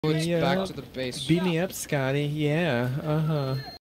Oh, it's back to the base. Beat me up, Scotty. Yeah.